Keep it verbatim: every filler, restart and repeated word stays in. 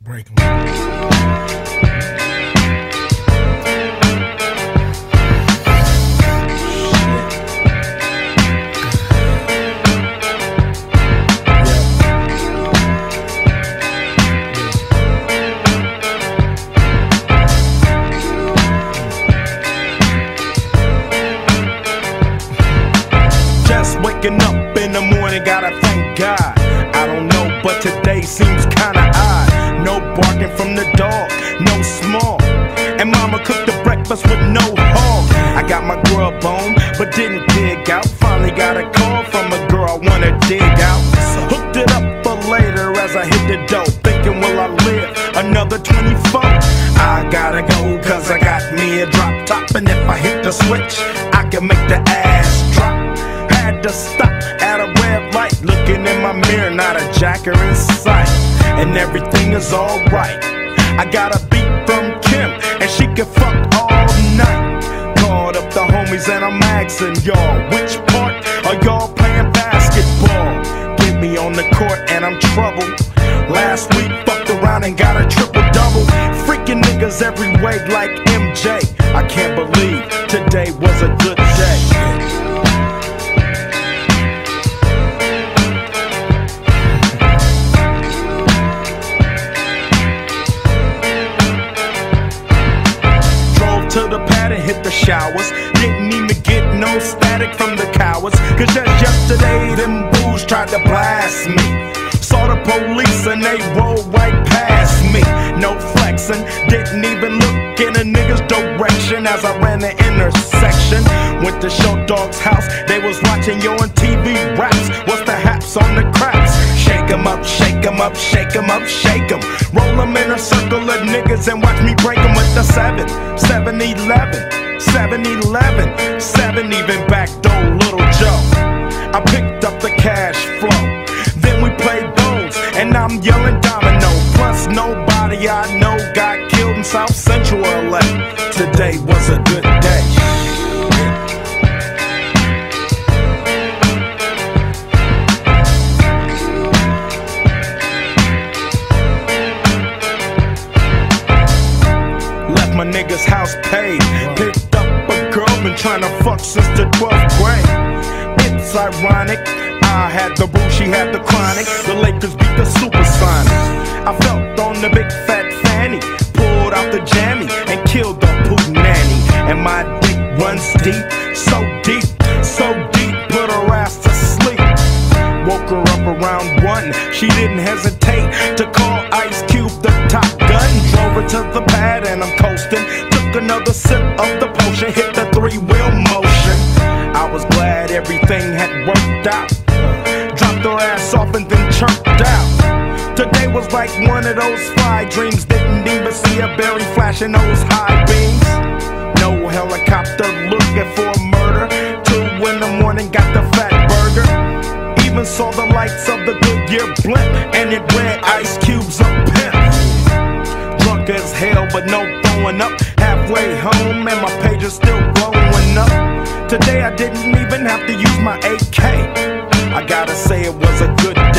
break them. Waking up in the morning, gotta thank God. I don't know, but today seems kinda odd. No barking from the dog, no small. And mama cooked the breakfast with no hog. I got my grub on, but didn't dig out. Finally got a call from a girl I wanna dig out. Hooked it up for later as I hit the dough. Thinking, will I live another twenty-four? I gotta go, cause I got me a drop top. And if I hit the switch, I can make the ass drop. Had to stop at a red light, looking in my mirror, not a jacker in sight. And everything is alright. I got a beat from Kim, and she can fuck all night. Called up the homies and I'm asking y'all, which part are y'all playing basketball? Get me on the court and I'm troubled. Last week fucked around and got a triple-double. Freaking niggas every way like M J. I can't believe today was a good day. To the pad and hit the showers. Didn't even get no static from the cowards. Cause just yesterday them bulls tried to blast me. Saw the police and they rolled right past me. No flexing, didn't even look in a nigga's direction as I ran the intersection. Went to Show Dog's house, they was watching yo on T V raps. What's the haps on the craps? Shake 'em up, shake 'em up, shake 'em up, shake 'em. Roll 'em in a circle of niggas and watch me break 'em with the seven, seven eleven, seven eleven, seven even backdoor Little Joe. I picked up the cash flow, then we played bones, and I'm yelling domino. Plus nobody I know got killed in South Central L A. Today was a good day. My nigga's house paid. Picked up a girl, been trying to fuck since the twelfth grade. It's ironic, I had the boo, she had the chronic. The Lakers beat the Supersonics. I felt on the big fat fanny, pulled out the jammy and killed the poop nanny. And my dick runs deep, so deep, so deep, put her ass to sleep. Woke her up around one, she didn't hesitate to call Ice Cube the Top Gun. Drove her to the pad and I'm coasting. Took another sip of the potion, hit the three-wheel motion. I was glad everything had worked out. Dropped her ass off and then chirped out. Today was like one of those fly dreams. Didn't even see a berry flashing those high beams. No helicopter looking for a murder. Two in the morning, got the fat burger. Even saw the lights of the Goodyear blimp, and it read Ice Cube's a pimp. Drunk as hell, but no throwing up. Halfway home, and my page is still blowing up. Today I didn't even have to use my A K. I gotta say it was a good